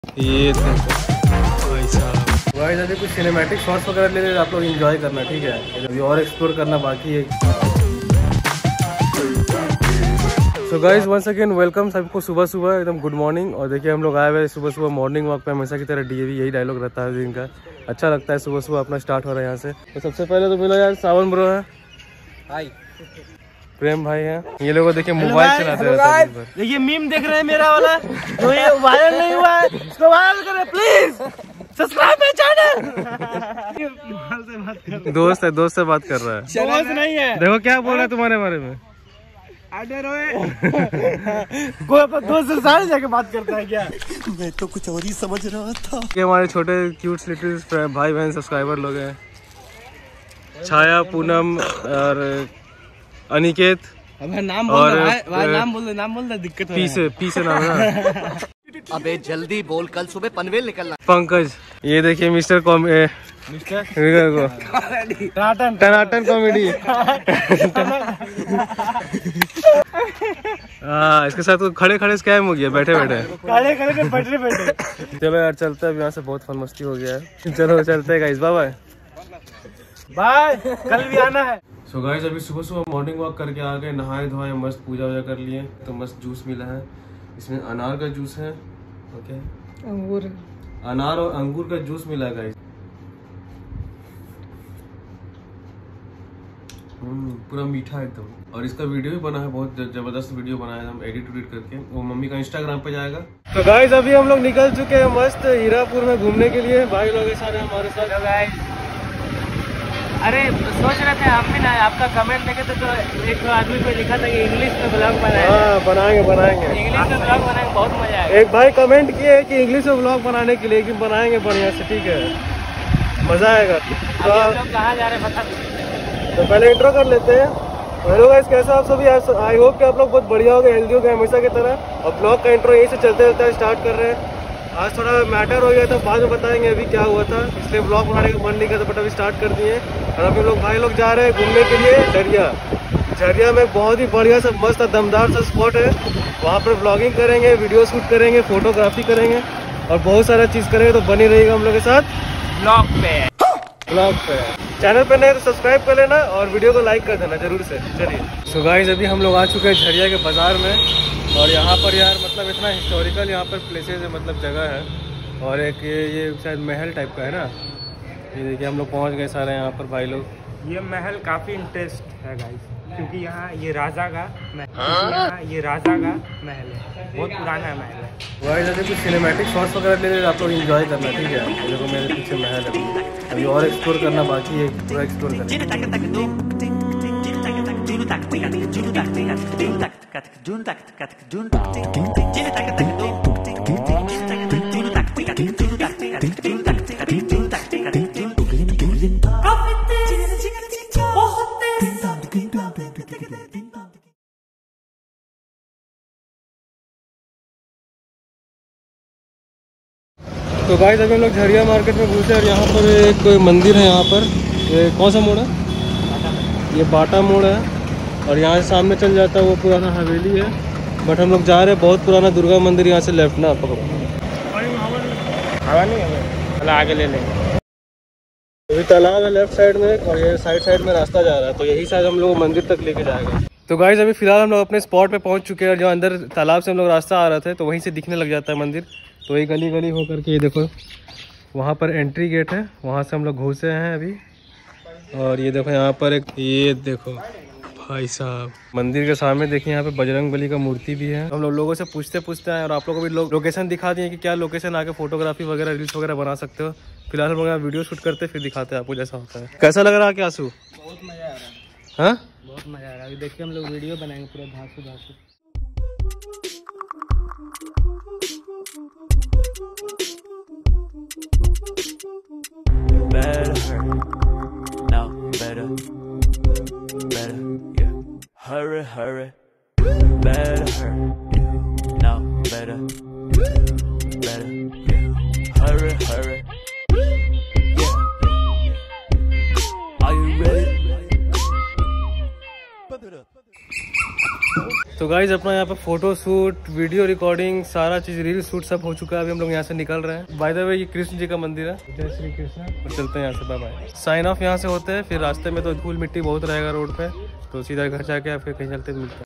ये भाई साहब गाइस अभी कुछ सिनेमैटिक शॉट्स वगैरह ले आप लोग एंजॉय करना, ठीक है। अभी और एक्सप्लोर करना बाकी है। So guys once again welcome सबको सुबह सुबह एकदम गुड मॉर्निंग। और देखिए हम लोग आए हुए सुबह सुबह मॉर्निंग वॉक पे। हमेशा की तरह डीएवी यही डायलॉग रहता है दिन का। अच्छा लगता है सुबह सुबह अपना स्टार्ट हो रहा है यहाँ से। तो सबसे पहले तो मिला यार सावन ब्रो है, हाय प्रेम भाई है। ये लोग देखिए मोबाइल चलाते रहते हैं। देखिए मीम देख रहे हैं मेरा वाला जो ये वायरल नहीं हुआ है इसको वायरल करें प्लीज। Subscribe my channel. दोस्त है, दोस्त से बात कर रहा है। दोस्त नहीं है। देखो क्या बोल रहा है तुम्हारे बारे में। कोई अपना दोस्त से सारे जाके बात करता है क्या? मैं तो कुछ और ही समझ रहा था। ये हमारे छोटे क्यूट लिटिल भाई बहन सब्सक्राइबर लोग हैं। छाया, पूनम और अनिकेत। अबे नाम बोल रहा है भाई, नाम बोल रहा दिक्कत हो रहा है। पी से नाम है। अबे जल्दी बोल, कल सुबह पनवेल निकलना। पंकज, ये देखिए मिस्टर टनाटन कॉमेडी। हाँ इसके साथ तो खड़े खड़े स्कैम हो गया, बैठे बैठे। चलो यार चलते हैं, यहाँ से बहुत फन मस्ती हो गया है। चलो चलते हैं गाइस, बाय बाय, कल भी आना है। सो गाइस अभी सुबह सुबह मॉर्निंग वॉक करके आ गए, नहाए धोए, मस्त पूजा वूजा कर लिए। तो मस्त जूस मिला है, इसमें अनार का जूस है, ओके, अनार और अंगूर का जूस मिला है गाइस। पूरा मीठा एकदम। और इसका वीडियो भी बना है, बहुत जबरदस्त वीडियो बनाया है हम एडिट करके, वो मम्मी का इंस्टाग्राम पे जाएगा। तो गाइस अभी हम लोग निकल चुके हैं मस्त हीरापुर में घूमने के लिए। भाई लोग सारे हमारे साथ। अरे सोच रहे थे हम भी ना, आपका कमेंट देखे तो एक आदमी पे लिखा था कि इंग्लिश में ब्लॉग बनाए। हाँ बनाएंगे इंग्लिश में ब्लॉग बनाएंगे, बहुत मजा आएगा। एक भाई कमेंट किए है कि इंग्लिश में ब्लॉग बनाने के लिए, लेकिन बनाएंगे बढ़िया से, ठीक है, मजा आएगा। तो हम लोग कहाँ जा रहे हैं बता दो। तो पहले इंट्रो कर लेते हैं। हेलो गाइस, कैसे आप सभी? आई होप कि आप लोग बहुत बढ़िया हो गए, हेल्दी हो गए हमेशा की तरह। और ब्लॉग का इंट्रो यहीं से चलते रहता स्टार्ट कर रहे हैं। आज थोड़ा मैटर हो गया था, बाद में बताएंगे अभी क्या हुआ था, इसलिए ब्लॉग बनाने का मन नहीं करता, बट अभी स्टार्ट कर दिए। और अभी लोग भाई लोग जा रहे हैं घूमने के लिए झरिया में। बहुत ही बढ़िया सा मस्त दमदार सा स्पॉट है, वहाँ पर ब्लॉगिंग करेंगे, वीडियो शूट करेंगे, फोटोग्राफी करेंगे और बहुत सारा चीज़ करेंगे। तो बनी रहेगा हम लोग के साथ ब्लॉग पे। चैनल पे नहीं तो सब्सक्राइब कर लेना और वीडियो को लाइक कर देना जरूर से। चलिए सो गाइस अभी हम लोग आ चुके हैं झरिया के बाजार में। और यहाँ पर यार मतलब इतना हिस्टोरिकल यहाँ पर प्लेसेस है, मतलब जगह है। और एक ये शायद महल टाइप का है ना। ये देखिए हम लोग पहुँच गए सारे यहाँ पर भाई लोग। ये महल काफी इंटरेस्ट है गाइस, क्योंकि यहाँ ये राजा का महल है, बहुत पुराना महल है। गाइस अभी कुछ सिनेमैटिक शॉट्स वगैरह ले आप लोग एंजॉय करना, ठीक है। देखो मेरे पीछे महल है, अभी और एक्सप्लोर करना बाकी है, पूरा एक्सप्लोर करना। तो गाइस अभी हम लोग झरिया मार्केट में घुसे और यहाँ पर एक मंदिर है। यहाँ पर ये कौन सा मोड़ है? ये बाटा मोड़ है। और यहाँ से सामने चल जाता है वो पुराना हवेली है, बट हम लोग जा रहे हैं बहुत पुराना दुर्गा मंदिर। यहाँ से लेफ्ट ना पकड़ो, हवा नहीं है, आगे ले लेंगे। अभी तालाब है लेफ्ट साइड में और ये साइड में रास्ता जा रहा है, तो यही शायद हम लोग मंदिर तक लेके जाएगा। तो गाइस अभी फिलहाल हम लोग अपने स्पॉट पे पहुंच चुके हैं और जो अंदर तालाब से हम लोग रास्ता आ रहे थे तो वहीं से दिखने लग जाता है मंदिर। तो ये गली होकर के ये देखो वहाँ पर एंट्री गेट है, वहाँ से हम लोग घुसे हैं अभी। और ये देखो यहाँ पर एक, ये देखो भाई साहब मंदिर के सामने देखिए यहाँ पे बजरंगबली का मूर्ति भी है। हम लोगों से पूछते हैं और आप लोगों को भी लोकेशन दिखा दिए कि क्या लोकेशन आके फोटोग्राफी वगैरह रील्स वगैरह बना सकते हो। फिलहाल हम लोग वीडियो शूट करते फिर दिखाते हैं आपको जैसा होता है। कैसा लग रहा है क्या आंसू? बहुत मजा आ रहा है। हाँ बहुत मजा आ रहा है। अभी देखिए हम लोग वीडियो बनाएंगे पूरा धांसू। Hurry, better, now better, yeah. Hurry, yeah. Are you ready? तो गाइज अपना यहाँ पे फोटो शूट, वीडियो रिकॉर्डिंग, सारा चीज, रील शूट सब हो चुका है। अभी हम लोग यहाँ से निकल रहे हैं। बाय द वे ये कृष्ण जी का मंदिर है। जय श्री कृष्ण। और चलते हैं यहाँ से, बाय बाय। साइन ऑफ यहाँ से होते हैं, फिर रास्ते में तो धूल मिट्टी बहुत रहेगा रोड पे, तो सीधा घर जाके फिर कहीं चलते मिलते हैं।